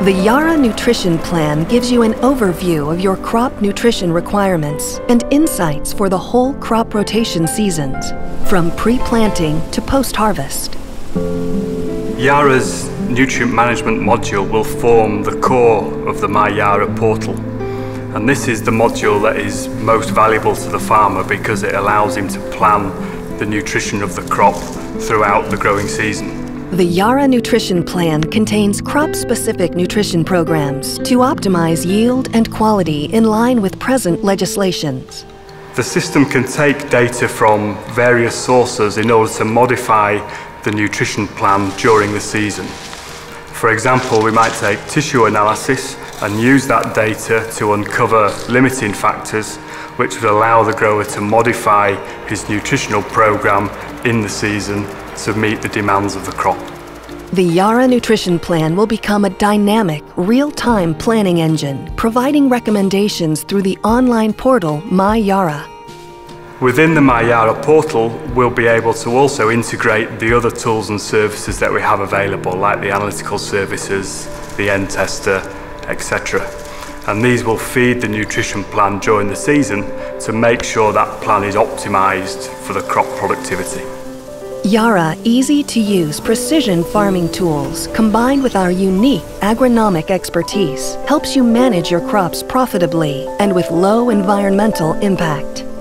The Yara Nutrition Plan gives you an overview of your crop nutrition requirements and insights for the whole crop rotation seasons, from pre-planting to post-harvest. Yara's nutrient management module will form the core of the My Yara portal. And this is the module that is most valuable to the farmer because it allows him to plan the nutrition of the crop throughout the growing season. The Yara Nutrition Plan contains crop-specific nutrition programs to optimize yield and quality in line with present legislations. The system can take data from various sources in order to modify the nutrition plan during the season. For example, we might take tissue analysis and use that data to uncover limiting factors which would allow the grower to modify his nutritional program in the season to meet the demands of the crop. The Yara Nutrition Plan will become a dynamic, real-time planning engine, providing recommendations through the online portal My Yara. Within the My Yara portal, we'll be able to also integrate the other tools and services that we have available, like the analytical services, the end tester, etc. And these will feed the nutrition plan during the season to make sure that plan is optimized for the crop productivity. Yara easy-to-use precision farming tools, combined with our unique agronomic expertise, helps you manage your crops profitably and with low environmental impact.